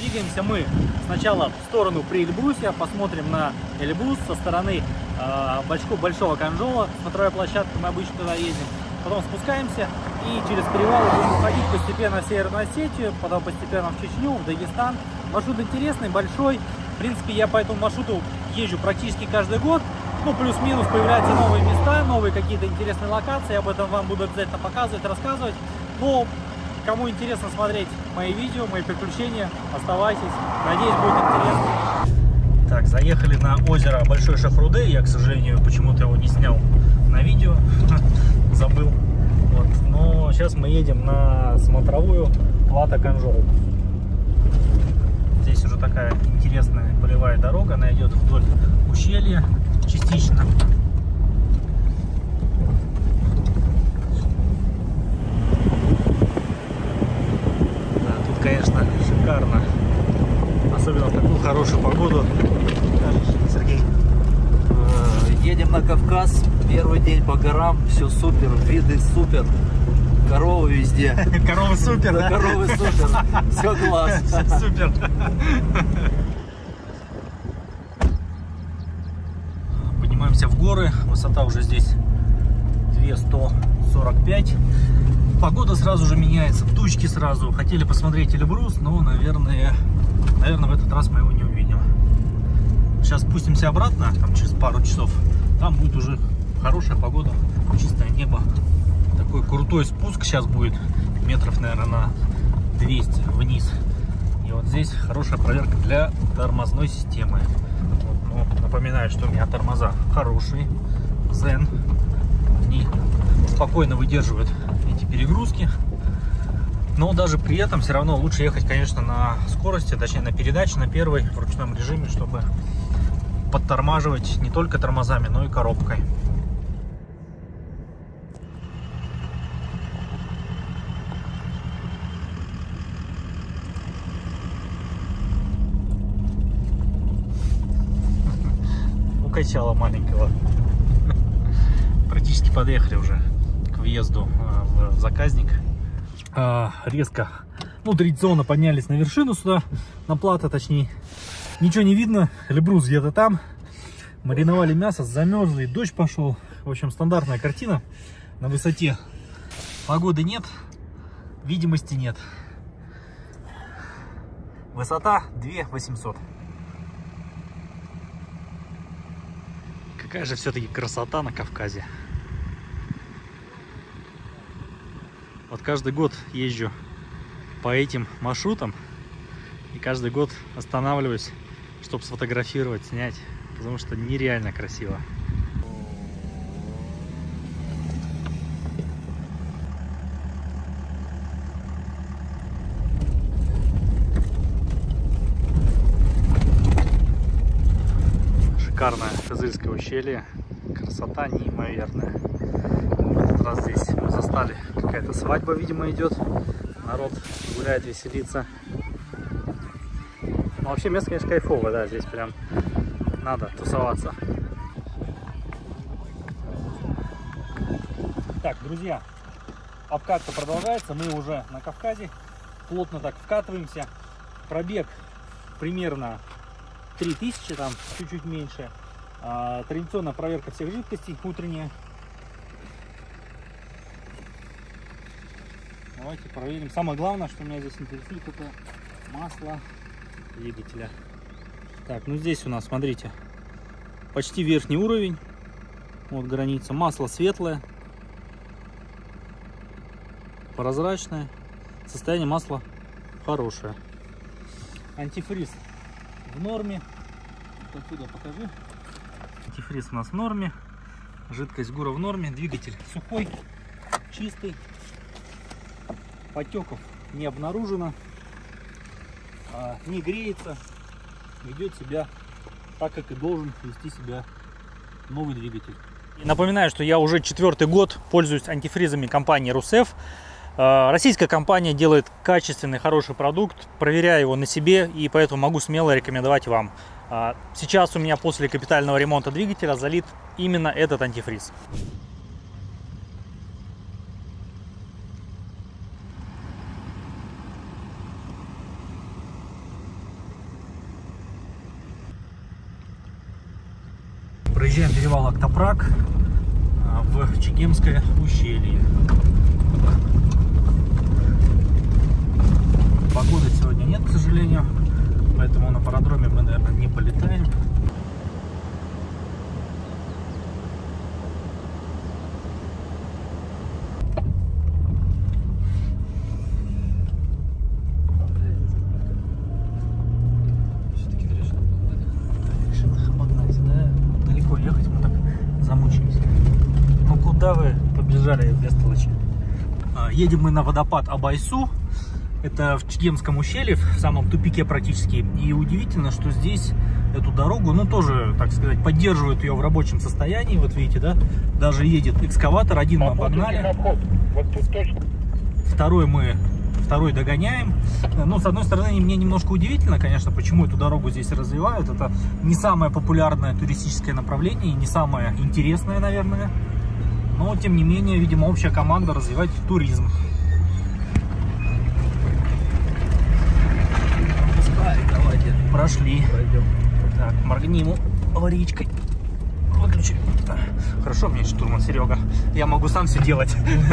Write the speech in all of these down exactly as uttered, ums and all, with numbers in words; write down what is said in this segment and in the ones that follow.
двигаемся мы сначала в сторону Приэльбрусья, посмотрим на Эльбрус со стороны э, большого, большого Канжола, смотровая площадка, мы обычно туда ездим. Потом спускаемся и через перевал будем уходить постепенно в Северную Осетию, потом постепенно в Чечню, в Дагестан. Маршрут интересный, большой. В принципе, я по этому маршруту езжу практически каждый год. Ну, плюс-минус появляются новые места, новые какие-то интересные локации. Об этом вам буду обязательно показывать, рассказывать. Но кому интересно смотреть мои видео, мои приключения, оставайтесь. Надеюсь, будет интересно. Так, заехали на озеро Большой Шахруды. Я, к сожалению, почему-то его не снял на видео. Забыл. Вот. Но сейчас мы едем на смотровую Плато Канжол. Здесь уже такая интересная полевая дорога. Она идет вдоль ущелья частично. Да, тут, конечно, шикарно. Особенно в такую хорошую погоду. Сергей. Едем на Кавказ. Первый день по горам. Все супер. Виды супер. Коровы везде. Коровы супер, да? Коровы супер. Все класс. Супер. Поднимаемся в горы. Высота уже здесь две тысячи сто сорок пять. Погода сразу же меняется. Тучки сразу. Хотели посмотреть Эльбрус, но, наверное, наверное, в этот раз мы его не увидим. Сейчас спустимся обратно, там через пару часов. Там будет уже хорошая погода, чистое небо. Такой крутой спуск сейчас будет, метров, наверное, на двести вниз. И вот здесь хорошая проверка для тормозной системы. Вот, ну, напоминаю, что у меня тормоза хорошие, Zen. Они спокойно выдерживают эти перегрузки. Но даже при этом все равно лучше ехать, конечно, на скорости, точнее на передаче, на первой, в ручном режиме, чтобы подтормаживать не только тормозами, но и коробкой. Укачало маленького. Практически подъехали уже к въезду в заказник. А, резко, ну, традиционно поднялись на вершину сюда, на плато, точнее. Ничего не видно, Эльбрус где-то там. Мариновали мясо, замерзли, дождь пошел. В общем, стандартная картина на высоте. Погоды нет, видимости нет. Высота две тысячи восемьсот. Какая же все-таки красота на Кавказе. Вот каждый год езжу по этим маршрутам. И каждый год останавливаюсь, чтобы сфотографировать, снять. Потому что нереально красиво. Шикарное Кызыльское ущелье. Красота неимоверная. В этот раз здесь мы застали, какая-то свадьба, видимо, идет. Народ гуляет, веселится. Но вообще место, конечно, кайфовое, да, здесь прям надо тусоваться. Так, друзья, обкатка продолжается, мы уже на Кавказе, плотно так вкатываемся. Пробег примерно три тысячи, там чуть-чуть меньше. А, традиционная проверка всех жидкостей утренняя. Давайте проверим. Самое главное, что меня здесь интересует, это масло двигателя. Так, ну здесь у нас, смотрите, почти верхний уровень. Вот граница. Масло светлое, прозрачное. Состояние масла хорошее. Антифриз в норме. Вот отсюда покажи. Антифриз у нас в норме. Жидкость ГУРа в норме. Двигатель сухой, чистый. Потеков не обнаружено. Не греется. Ведет себя так, как и должен вести себя новый двигатель. И напоминаю, что я уже четвертый год пользуюсь антифризами компании Русеф. Российская компания делает качественный, хороший продукт. Проверяю его на себе, и поэтому могу смело рекомендовать вам. Сейчас у меня после капитального ремонта двигателя залит именно этот антифриз. Проезжаем перевал Октопрак в Чегемское ущелье. Погоды сегодня нет, к сожалению, поэтому на пародроме мы, наверное, не полетаем. Куда вы побежали, бестолочи? Едем мы на водопад Абайсу. Это в Чегемском ущелье, в самом тупике практически. И удивительно, что здесь эту дорогу, ну тоже, так сказать, поддерживают ее в рабочем состоянии. Вот видите, да? Даже едет экскаватор. Один мы обогнали. Вот тут точно. Второй мы, второй догоняем. Ну, с одной стороны, мне немножко удивительно, конечно, почему эту дорогу здесь развивают. Это не самое популярное туристическое направление, и не самое интересное, наверное. Но, тем не менее, видимо, общая команда развивает туризм. Давайте. Прошли. Пройдем. Так, моргни ему аварийкой. Выключи. Хорошо, мне штурман Серега. Я могу сам все делать.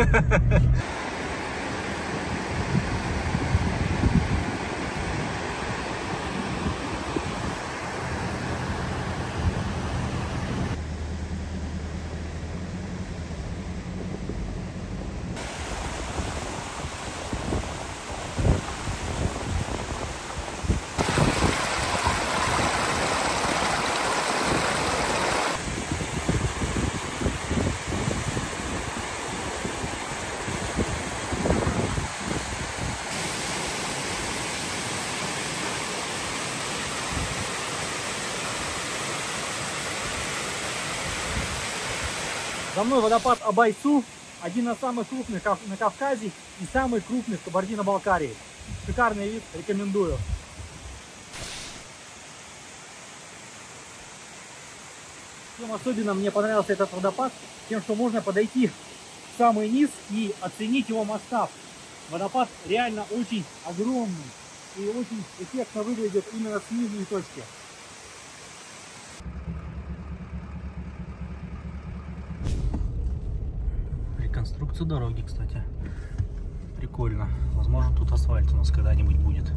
За мной водопад Абайсу, один из самых крупных на Кавказе и самый крупный в Кабардино-Балкарии. Шикарный вид, рекомендую. Чем особенно мне понравился этот водопад, тем, что можно подойти в самый низ и оценить его масштаб. Водопад реально очень огромный и очень эффектно выглядит именно с нижней точки. Конструкция дороги, кстати, прикольно. Возможно, тут асфальт у нас когда-нибудь будет.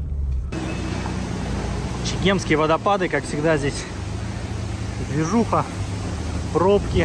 Чегемские водопады, как всегда, здесь движуха, пробки.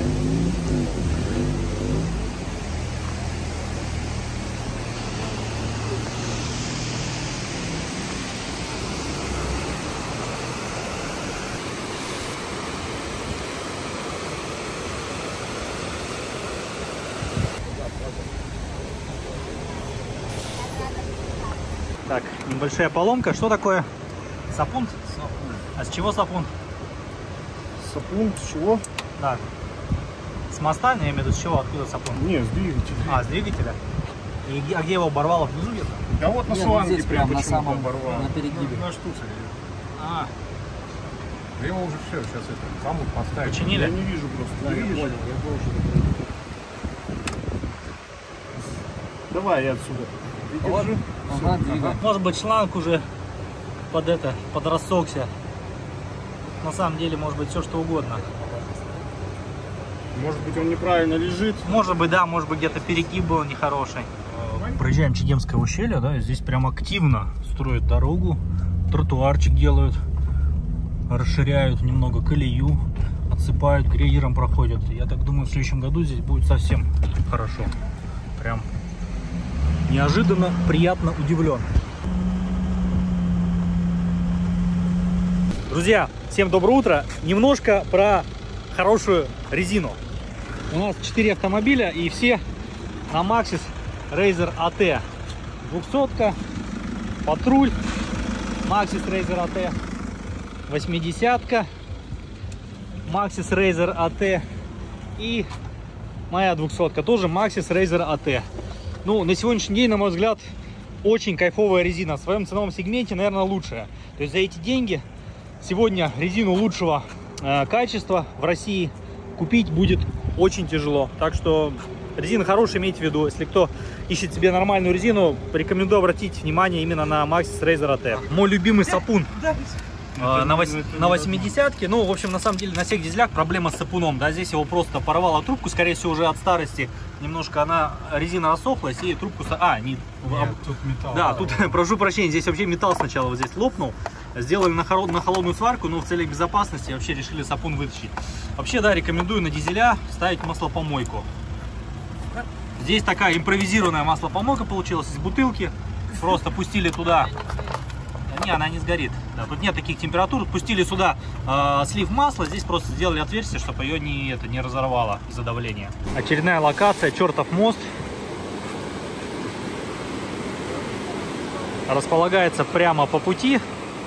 Так, небольшая поломка. Что такое? Сапун? Сапун. А с чего сапун? Сапун с чего? Да. С моста, я имею в виду, с чего? Откуда сапун? Не, с двигателя. А, с двигателя? И где, а где его оборвало? Внизу где-то? Да вот на Нет, шланге здесь прям прям на почему-то самом, оборвало. на перегибе. На, на штуцере. А, Да его уже все, сейчас это замок поставить. Починили? Я не вижу просто. Да, Ты я видишь? понял, я должен. Давай я отсюда. Ты Вот. держи. Ага, Всё. двигай. может быть, шланг уже под это, подрассохся. На самом деле, может быть, все что угодно. Может быть, он неправильно лежит. Может быть, да, может быть, где-то перегиб был нехороший. Проезжаем Чегемское ущелье, да, и здесь прям активно строят дорогу, тротуарчик делают, расширяют немного колею, отсыпают, грейдером проходят. Я так думаю, в следующем году здесь будет совсем хорошо. Прям неожиданно, приятно удивлен. Друзья, всем доброе утро. Немножко про хорошую резину. У нас четыре автомобиля и все на Maxxis Razor эй ти. двухсотка, патруль, Maxxis Razor эй ти, восьмидесятка, Maxxis Razor эй ти и моя двухсотка, тоже Maxxis Razor эй ти. Ну, на сегодняшний день, на мой взгляд, очень кайфовая резина. В своем ценовом сегменте, наверное, лучшая. То есть за эти деньги сегодня резину лучшего э, качества в России купить будет очень тяжело. Так что резина хорошая, имейте в виду. Если кто ищет себе нормальную резину, рекомендую обратить внимание именно на Maxxis Razor эй ти. Мой любимый сапун. на, вось, на восьмидесятке. Ну, в общем, на самом деле, на всех дизелях проблема с сапуном, да, здесь его просто порвало трубку, скорее всего, уже от старости. Немножко она, резина рассохлась, и трубку... А, не... Нет, тут металл. Да, тут, прошу прощения, здесь вообще металл сначала вот здесь лопнул. Сделали на, холод, на холодную сварку, но в целях безопасности вообще решили сапун вытащить. Вообще, да, рекомендую на дизеля ставить маслопомойку. Здесь такая импровизированная маслопомойка получилась из бутылки. Просто пустили туда... Не, она не сгорит. Да, тут нет таких температур. Пустили сюда э, слив масла. Здесь просто сделали отверстие, чтобы ее не, это, не разорвало из-за давления. Очередная локация. Чертов мост. Располагается прямо по пути.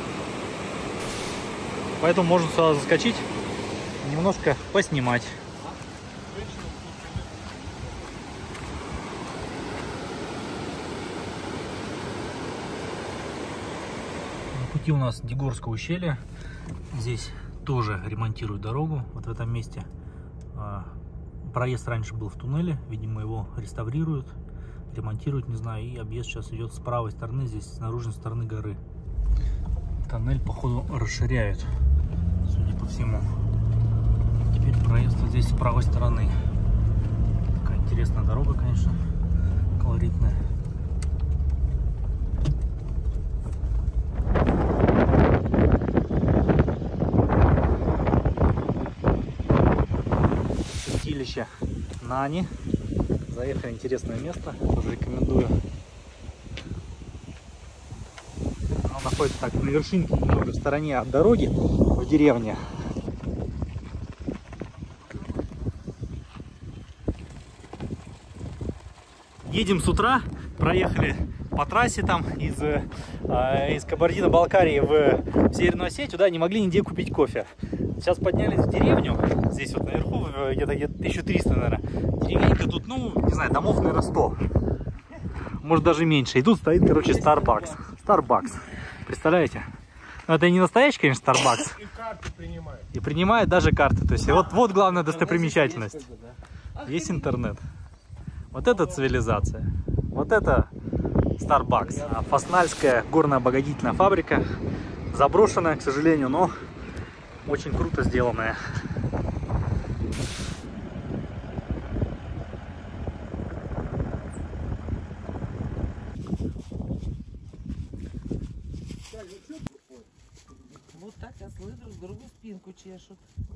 Поэтому можно сюда заскочить, немножко поснимать. На пути у нас Дегорское ущелье. Здесь тоже ремонтируют дорогу. Вот в этом месте проезд раньше был в туннеле. Видимо, его реставрируют, ремонтируют, не знаю. И объезд сейчас идет с правой стороны, здесь с наружной стороны горы. Тоннель, походу, расширяют, судя по всему. Теперь проезд вот здесь с правой стороны. Такая интересная дорога, конечно, колоритная. Святилище Нани. Заехали, интересное место, тоже рекомендую. Оно находится так на вершинке, немного в стороне от дороги, в деревне. Едем с утра, проехали по трассе там из, э, из Кабардино-Балкарии в Северную Осетию, да, не могли нигде купить кофе. Сейчас поднялись в деревню, здесь вот наверху, где-то где тысяча триста, наверное. Деревенька тут, ну, не знаю, домов, наверное, сто. Может, даже меньше. И тут стоит, короче, Starbucks. Starbucks. Представляете? Но это не настоящий, конечно, Starbucks. И карты принимает. И принимает даже карты. То есть вот, вот главная достопримечательность. Есть интернет. Вот это цивилизация. Вот это Starbucks. Фаснальская горно-обогатительная фабрика. Заброшенная, к сожалению, но очень круто сделанная. Вот так ослы друг другу спинку чешут.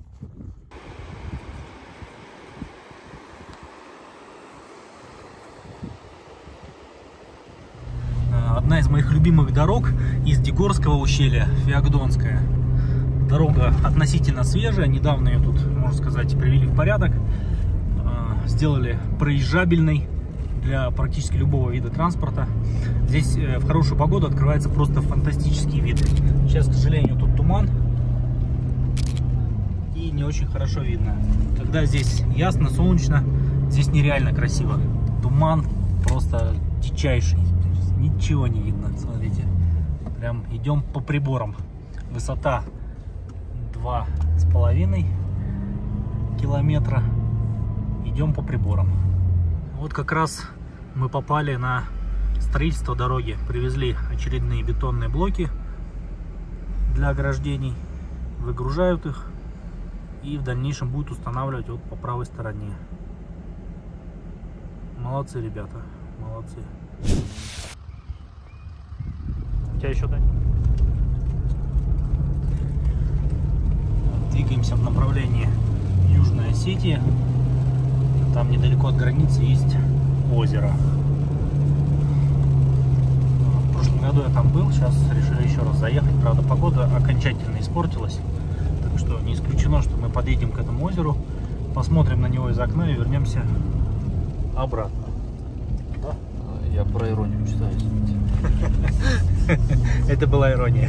Одна из моих любимых дорог из Дегорского ущелья, Феогдонская. Дорога относительно свежая, недавно ее тут, можно сказать, привели в порядок. Сделали проезжабельной для практически любого вида транспорта. Здесь в хорошую погоду открывается просто фантастический вид. Сейчас, к сожалению, тут туман и не очень хорошо видно. Когда здесь ясно, солнечно, здесь нереально красиво. Туман просто дичайший. Ничего не видно, смотрите. Прям идем по приборам. Высота два с половиной километра. Идем по приборам. Вот как раз мы попали на строительство дороги. Привезли очередные бетонные блоки для ограждений. Выгружают их. И в дальнейшем будут устанавливать вот по правой стороне. Молодцы, ребята. Молодцы. У тебя еще, Дань? Двигаемся в направлении Южной Осетии. Там недалеко от границы есть озеро. В прошлом году я там был, сейчас решили еще раз заехать. Правда, погода окончательно испортилась. Так что не исключено, что мы подъедем к этому озеру, посмотрим на него из окна и вернемся обратно. Да? Я про иронию читаю. Это была ирония.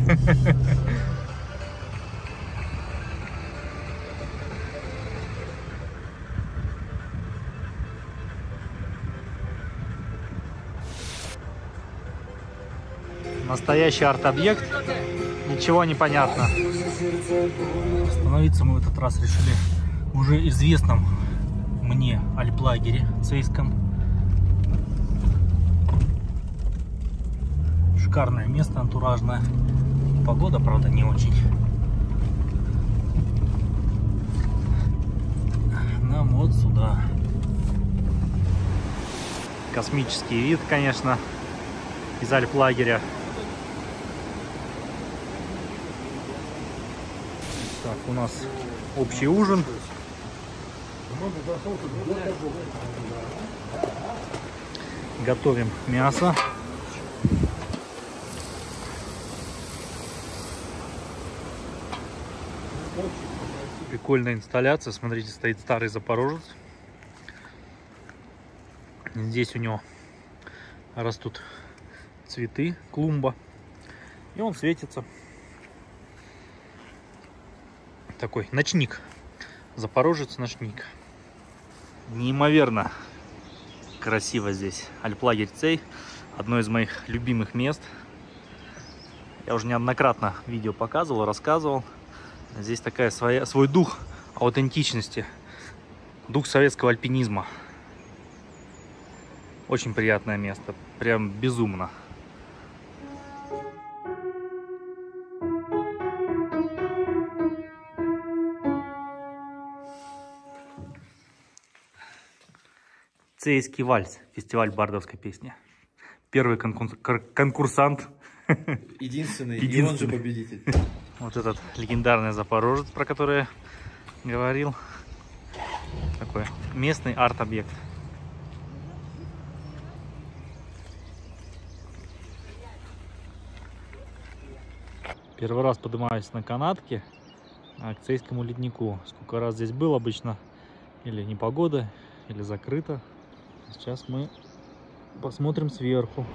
Настоящий арт-объект. Ничего не понятно. Остановиться мы в этот раз решили в уже известном мне альплагере цейском. Шикарное место, антуражное. Погода, правда, не очень. Нам вот сюда. Космический вид, конечно, из альплагеря. Так, у нас общий ужин. Готовим мясо. Прикольная инсталляция. Смотрите, стоит старый Запорожец. Здесь у него растут цветы, клумба. И он светится. Такой ночник. Запорожец ночник. Неимоверно красиво здесь. Альплагерь Цей. Одно из моих любимых мест. Я уже неоднократно видео показывал, рассказывал. Здесь такая своя, свой дух аутентичности. Дух советского альпинизма. Очень приятное место. Прям безумно. Цейский вальс. Фестиваль бардовской песни. Первый конкурс, конкурсант. Единственный, Единственный. И он же победитель. Вот этот легендарный Запорожец, про который я говорил. Такой местный арт-объект. Первый раз поднимаюсь на канатке к Цейскому леднику. Сколько раз здесь был обычно, или непогода, или закрыто. Сейчас мы посмотрим сверху.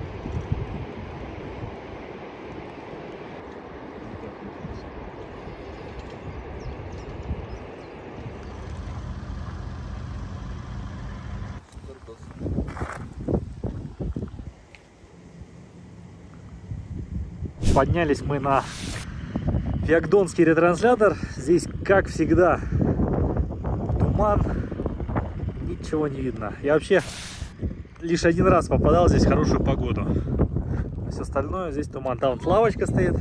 Поднялись мы на Феогдонский ретранслятор. Здесь, как всегда, туман, ничего не видно. Я вообще лишь один раз попадал здесь в хорошую погоду. Все остальное здесь туман. Там вот лавочка стоит.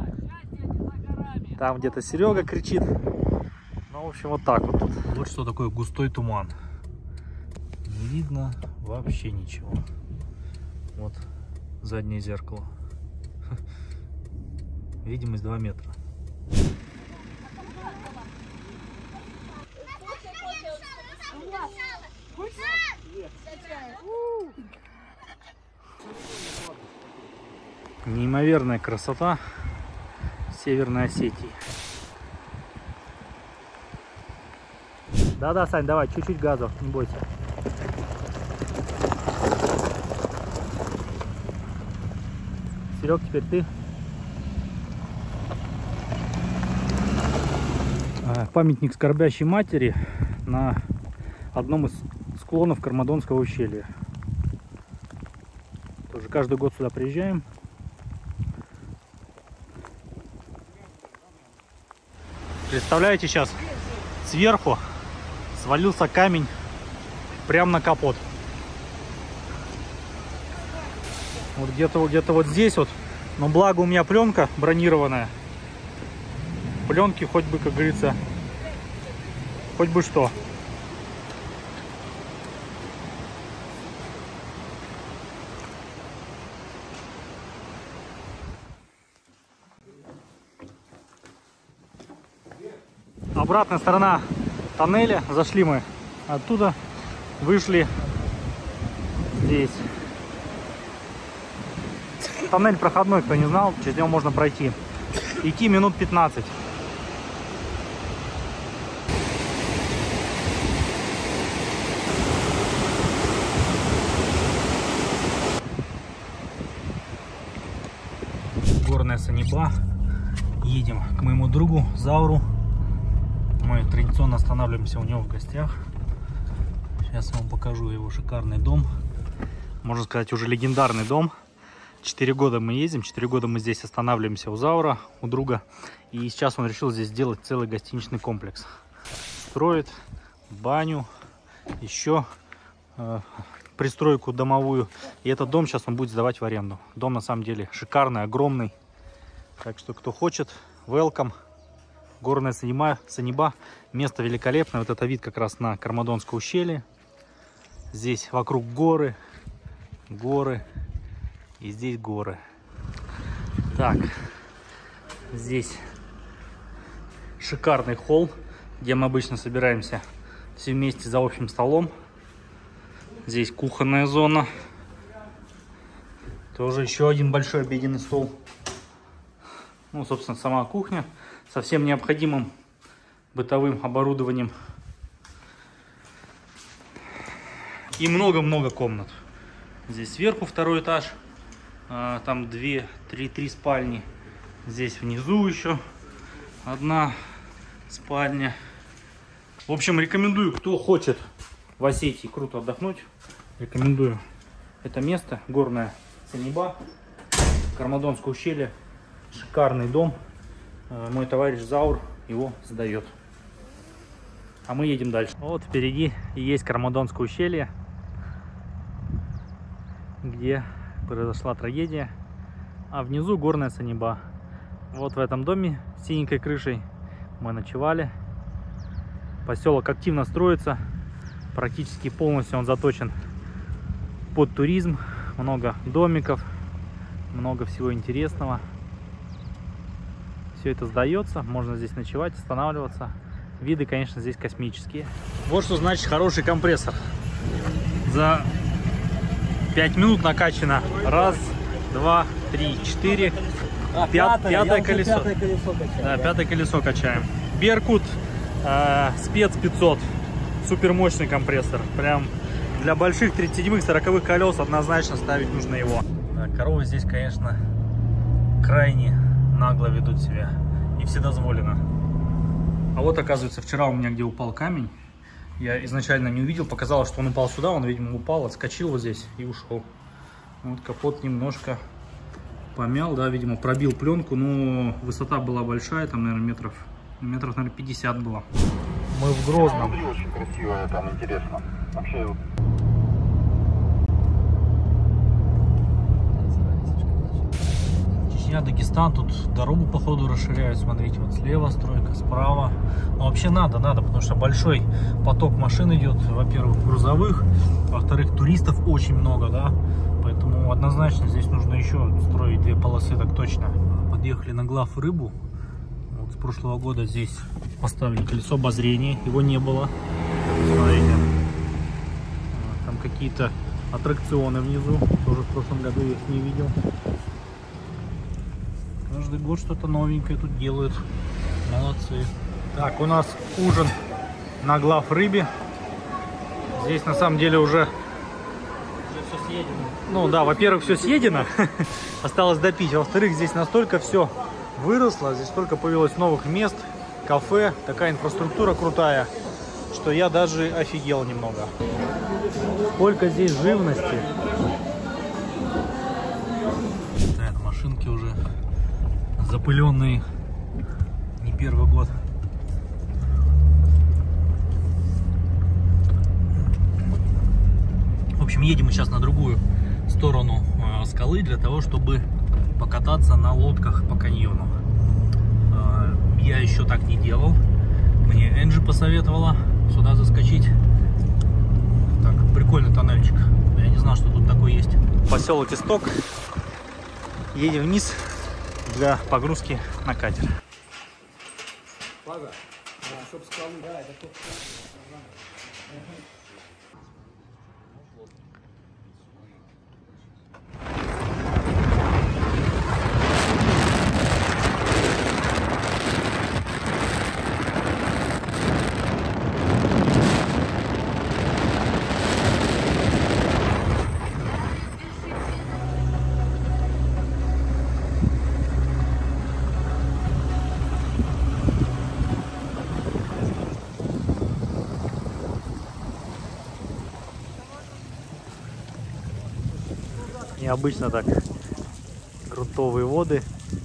Там где-то Серега кричит. Ну, в общем, вот так вот тут. Вот что такое густой туман. Не видно вообще ничего. Вот заднее зеркало. Видимость два метра. Неимоверная красота Северной Осетии. Да-да, Сань, давай, чуть-чуть газов, не бойся. Серег, теперь ты. Памятник скорбящей матери на одном из склонов Кармадонского ущелья. Тоже каждый год сюда приезжаем. Представляете, сейчас сверху свалился камень прямо на капот. Вот где-то где-то вот здесь вот. Но благо у меня пленка бронированная. Пленки хоть бы, как говорится, хоть бы что. Обратная сторона тоннеля. Зашли мы оттуда, вышли здесь. Тоннель проходной, кто не знал, через него можно пройти. Идти минут пятнадцать. Горная Саниба. Едем к моему другу Зауру. Мы традиционно останавливаемся у него в гостях. Сейчас я вам покажу его шикарный дом. Можно сказать, уже легендарный дом. Четыре года мы ездим, четыре года мы здесь останавливаемся у Заура, у друга. И сейчас он решил здесь сделать целый гостиничный комплекс. Строит баню, еще э, пристройку домовую. И этот дом сейчас он будет сдавать в аренду. Дом на самом деле шикарный, огромный. Так что, кто хочет, welcome. Горная Саниба, Саниба. Место великолепное. Вот это вид как раз на Кармадонское ущелье. Здесь вокруг горы, горы и здесь горы. Так, здесь шикарный холл, где мы обычно собираемся все вместе за общим столом. Здесь кухонная зона. Тоже еще один большой обеденный стол. Ну, собственно, сама кухня со всем необходимым бытовым оборудованием. И много-много комнат. Здесь сверху второй этаж. Там две, три, три спальни. Здесь внизу еще одна спальня. В общем, рекомендую, кто хочет в Осетии круто отдохнуть, рекомендую это место. Горная Саниба, Кармадонское ущелье. Шикарный дом. Мой товарищ Заур его сдает. А мы едем дальше. Вот впереди и есть Кармадонское ущелье, где произошла трагедия. А внизу горная Саниба. Вот в этом доме с синенькой крышей мы ночевали. Поселок активно строится. Практически полностью он заточен под туризм. Много домиков, много всего интересного. Все это сдается. Можно здесь ночевать, останавливаться. Виды, конечно, здесь космические. Вот что значит хороший компрессор. За пять минут накачано. Раз, два, три, четыре. А, Пят, пятое, пятое колесо. Пятое колесо качаем. Да, пятое колесо качаем. Беркут э, спец пятьсот. Супер мощный компрессор. Прям для больших тридцатиседьмых сороковых колес однозначно ставить нужно его. Да, коровы здесь, конечно, крайне нагло ведут себя. И вседозволено. А вот, оказывается, вчера у меня где упал камень. Я изначально не увидел. Показалось, что он упал сюда. Он, видимо, упал, отскочил вот здесь и ушел. Вот капот немножко помял, да, видимо, пробил пленку. Но высота была большая, там, наверное, метров, метров, наверное, пятьдесят было. Мы в Грозном. Очень красиво, там интересно. Вообще... Чечня, Дагестан, тут дорогу походу расширяют, смотрите, вот слева стройка, справа. Но вообще надо, надо, потому что большой поток машин идет, во-первых, грузовых, во-вторых, туристов очень много, да, поэтому однозначно здесь нужно еще строить две полосы, так точно. Подъехали на глав рыбу. Вот с прошлого года здесь поставили колесо обозрения, его не было. Смотрите, там какие-то аттракционы внизу, тоже в прошлом году я их не видел. Каждый год что-то новенькое тут делают. Молодцы. Так, у нас ужин на глав рыбе. Здесь на самом деле уже, уже все съедено. Ну да, во-первых, все съедено. Осталось допить. Во-вторых, здесь настолько все выросло. Здесь столько появилось новых мест, кафе. Такая инфраструктура крутая, что я даже офигел немного. Сколько здесь живности. Да, машинки уже запыленные, не первый год. В общем, едем мы сейчас на другую сторону э, скалы для того, чтобы покататься на лодках по каньону. Э, я еще так не делал. Мне Энджи посоветовала сюда заскочить. Так, прикольный тоннельчик. Я не знал, что тут такой есть. Поселок Исток. Едем вниз для погрузки на катер. Необычно так. Грунтовые воды,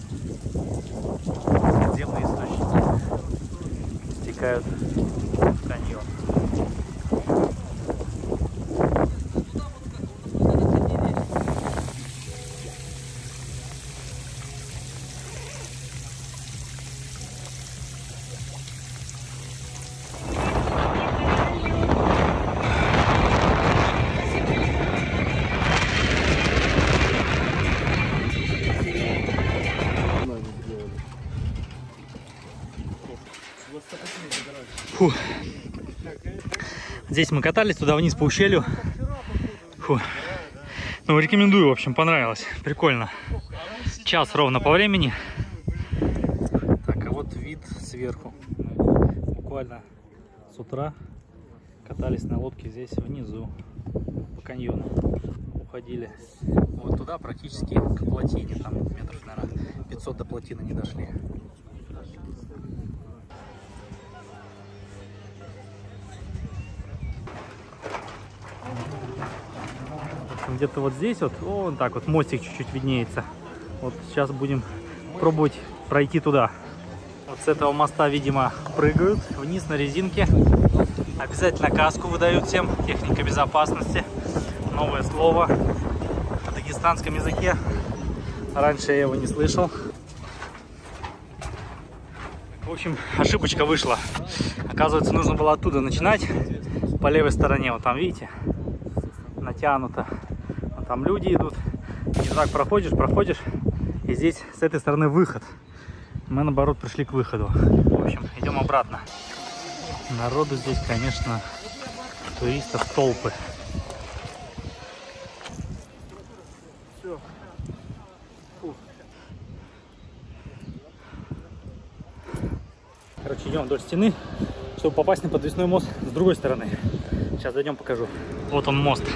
подземные источники стекают в каньон. Фу. Здесь мы катались туда вниз по ущелью. Фу. Ну, рекомендую, в общем, понравилось. Прикольно. Час ровно по времени. Так, а вот вид сверху. Буквально с утра катались на лодке здесь внизу по каньону. Уходили вот туда, практически к плотине. Там метров, наверное, пятьсот до плотины не дошли. Где-то вот здесь вот, вон так вот мостик чуть-чуть виднеется. Вот сейчас будем пробовать пройти туда. Вот с этого моста, видимо, прыгают вниз на резинке. Обязательно каску выдают всем. Техника безопасности. Новое слово на дагестанском языке. Раньше я его не слышал. В общем, ошибочка вышла. Оказывается, нужно было оттуда начинать. По левой стороне. Вот там, видите, натянуто. Вот там люди идут. И так проходишь, проходишь. И здесь с этой стороны выход. Мы, наоборот, пришли к выходу. В общем, идем обратно. Народу здесь, конечно, туристов толпы. Все. Короче, идем вдоль стены, чтобы попасть на подвесной мост с другой стороны. Сейчас дойдем, покажу. Вот он, мост.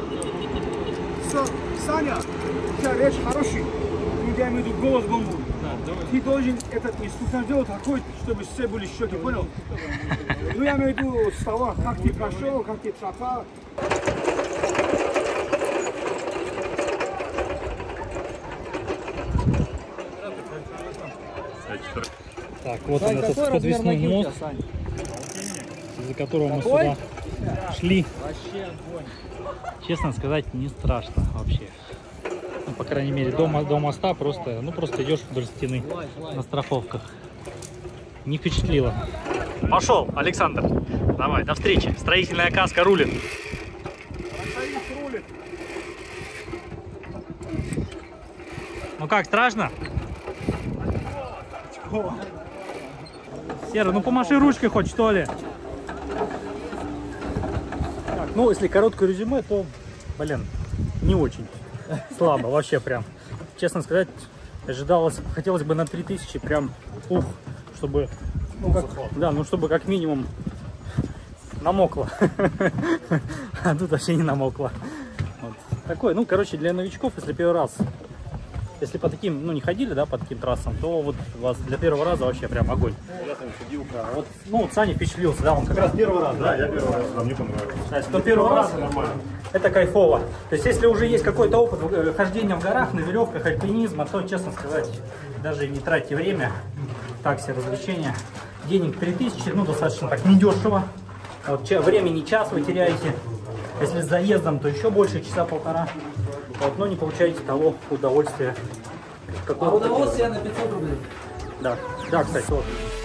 Саня, у тебя речь хороший. Я имею в виду голос бомбу. Ты должен этот инструктор делать такой, чтобы все были щеки, понял? Ну я имею в виду слова, как ты прошел, как ты пропал. Так, вот он, этот подвесной мост, из-за которого мы сюда шли. Честно сказать, не страшно вообще. Ну, по крайней мере, до, до моста просто, ну, просто идешь вдоль стены на страховках. Не впечатлило. Пошел, Александр. Давай, до встречи. Строительная каска рулит. Ну как, страшно? Серый, ну помаши ручкой хоть, что ли. Так, ну, если короткое резюме, то, блин, не очень. Слабо, вообще прям. Честно сказать, ожидалось, хотелось бы на три тысячи прям, ух, чтобы, ну, как, да, ну, чтобы как минимум намокло. А тут вообще не намокло. Вот. Такой, ну, короче, для новичков, если первый раз, если по таким, ну, не ходили, да, по таким трассам, то вот у вас для первого раза вообще прям огонь. Я там ходил, да. Вот, ну, вот Саня впечатлился, да, он как раз первый раз, да? Да, я первый раз, мне понравилось. То есть, кто первый раз, нормально. Это кайфово. То есть, если уже есть какой-то опыт хождения в горах, на веревках, альпинизма, то, честно сказать, даже не тратьте время. Так себе развлечения. Денег три тысячи, ну, достаточно так недешево. Вот, времени час вы теряете. Если с заездом, то еще больше, часа полтора. Вот, но не получаете того удовольствия. А удовольствие на пятьсот рублей. Да, да, кстати, вот.